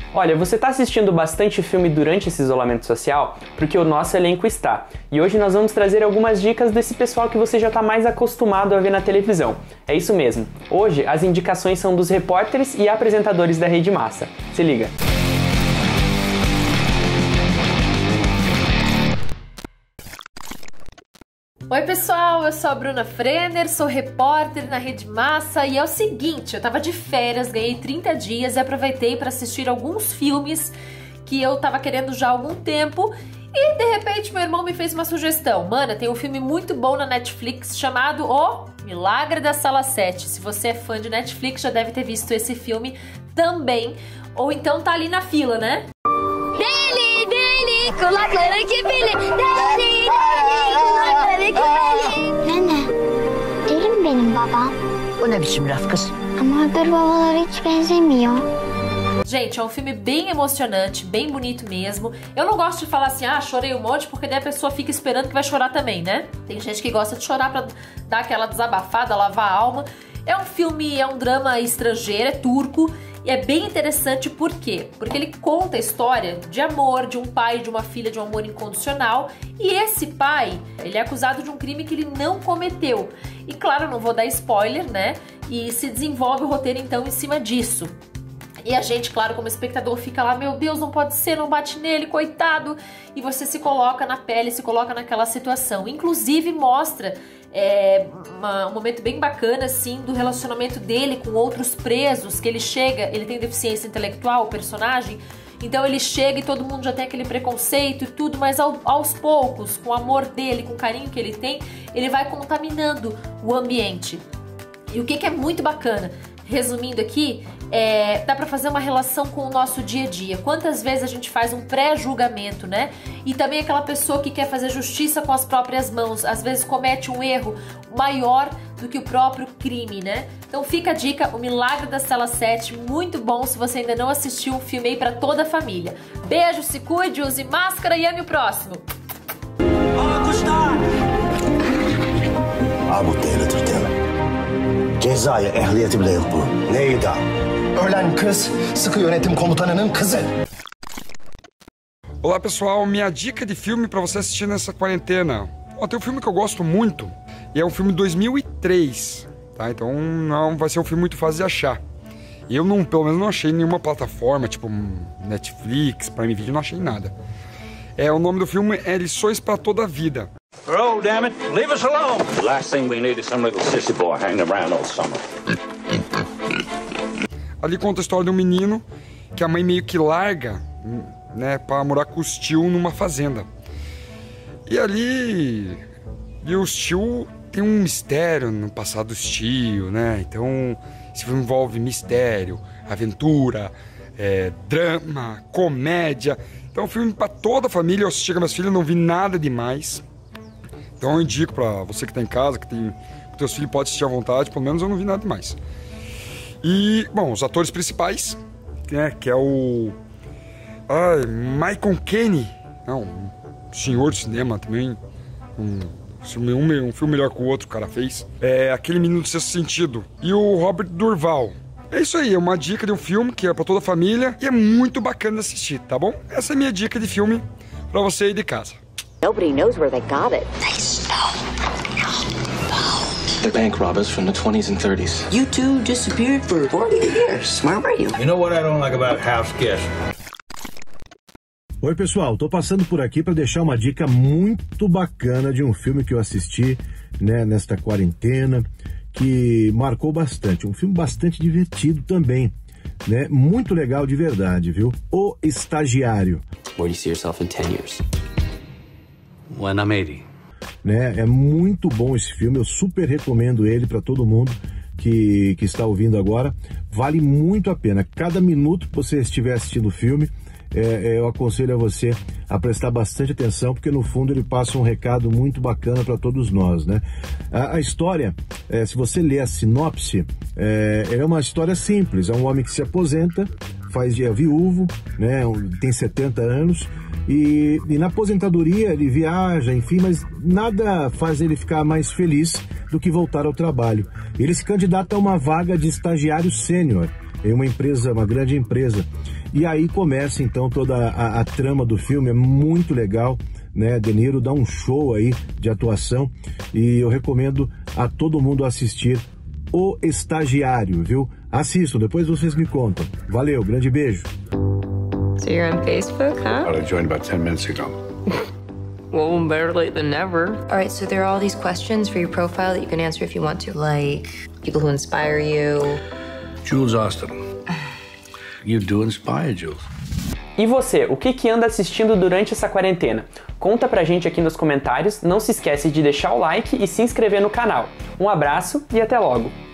Olha, você está assistindo bastante filme durante esse isolamento social? Porque o nosso elenco está. E hoje nós vamos trazer algumas dicas desse pessoal que você já está mais acostumado a ver na televisão. É isso mesmo. Hoje as indicações são dos repórteres e apresentadores da Rede Massa. Se liga! Oi pessoal, eu sou a Bruna Frenner, sou repórter na Rede Massa e é o seguinte, eu tava de férias, ganhei 30 dias e aproveitei para assistir alguns filmes que eu tava querendo já há algum tempo e de repente meu irmão me fez uma sugestão. Mana, tem um filme muito bom na Netflix chamado O Milagre da Sala 7. Se você é fã de Netflix já deve ter visto esse filme também, ou então tá ali na fila, né? Kulakları kibirli, deli, kulakları kibirli. Nene, deli mi benim babam? O ne biçim laf kız? Ama öbür babalara hiç benzemiyor. Gente, é um filme bem emocionante, bem bonito mesmo. Eu não gosto de falar assim, chorei um monte, porque daí a pessoa fica esperando que vai chorar também, né? Tem gente que gosta de chorar pra dar aquela desabafada, lavar a alma. É um filme, é um drama estrangeiro, é turco. E é bem interessante, por quê? Porque ele conta a história de amor, de um pai e de uma filha, de um amor incondicional. E esse pai, ele é acusado de um crime que ele não cometeu. E claro, eu não vou dar spoiler, né? E se desenvolve o roteiro então em cima disso. E a gente, claro, como espectador, fica lá, meu Deus, não pode ser, não bate nele, coitado. E você se coloca na pele, se coloca naquela situação. Inclusive mostra um momento bem bacana, assim, do relacionamento dele com outros presos, que ele chega, ele tem deficiência intelectual, o personagem, então ele chega e todo mundo já tem aquele preconceito e tudo, mas aos poucos, com o amor dele, com o carinho que ele tem, ele vai contaminando o ambiente. E o que é muito bacana, resumindo aqui, dá pra fazer uma relação com o nosso dia a dia. Quantas vezes a gente faz um pré-julgamento, né? E também aquela pessoa que quer fazer justiça com as próprias mãos, às vezes comete um erro maior do que o próprio crime, né? Então fica a dica, O Milagre da Sala 7, muito bom se você ainda não assistiu, um filme aí pra toda a família. Beijo, se cuide, use máscara e ame o próximo. Cezaya ehliyeti bile yok bu. Neyi da? Ölen kız, sıkı yönetim komutanının kızı. Olá pessoal, minha dica de filme para você assistir nessa quarentena. Tem um filme que eu gosto muito, e é um filme de 2003, tá? Então não vai ser um filme muito fácil de achar. E eu pelo menos não achei em nenhuma plataforma, tipo Netflix, Prime Video, não achei nada. O nome do filme é Lições para Toda a Vida. Oh, damn it, leave us alone. The last thing we need is some little sissy boy hanging around all summer. Ali conta a história de um menino que a mãe meio que larga, né, para morar com os tio numa fazenda. E ali, os tio tem um mistério no passado dos tio, né? Então, esse filme envolve mistério, aventura, drama, comédia. Então, é um filme para toda a família. Eu assisti com minhas filhas, não vi nada demais. Então eu indico pra você que tá em casa, que teus filhos podem assistir à vontade, pelo menos eu não vi nada demais. E, bom, os atores principais, né, que é o Michael Caine, um senhor de cinema também, um filme melhor que o outro o cara fez, Aquele Menino do Sexto Sentido, e o Robert Durval. É isso aí, é uma dica de um filme que é pra toda a família e é muito bacana de assistir, tá bom? Essa é a minha dica de filme pra você aí de casa. Nobody knows where they got it. They're bank robbers from the 20s and 30s. You two disappeared for 40 years. Where were you? You know what I don't like about house guests? Oi pessoal, tô passando por aqui para deixar uma dica muito bacana de um filme que eu assisti, né, nesta quarentena, que marcou bastante. Um filme bastante divertido também, né? Muito legal de verdade, viu? O Estagiário. Where do you see yourself in 10 years? When I'm 80. Né? É muito bom esse filme, eu super recomendo ele para todo mundo que está ouvindo agora. Vale muito a pena. Cada minuto que você estiver assistindo o filme, eu aconselho a você a prestar bastante atenção, porque no fundo ele passa um recado muito bacana para todos nós, né? A história, se você ler a sinopse, é uma história simples. É um homem que se aposenta, é viúvo, né? Tem 70 anos, e na aposentadoria ele viaja, enfim, mas nada faz ele ficar mais feliz do que voltar ao trabalho. Ele se candidata a uma vaga de estagiário sênior em uma empresa, uma grande empresa. E aí começa então toda a trama do filme, é muito legal, né? De Niro dá um show aí de atuação e eu recomendo a todo mundo assistir O Estagiário, viu? Assistam, depois vocês me contam. Valeu, grande beijo. So you're on Facebook, huh? I joined about 10 minutes ago. Well, better late than never. All right, so there are all these questions for your profile that you can answer if you want to, like people who inspire you. Jules Austin. You do inspire, Jules. E você, o que anda assistindo durante essa quarentena? Conta pra gente aqui nos comentários, não se esquece de deixar o like e se inscrever no canal. Um abraço e até logo!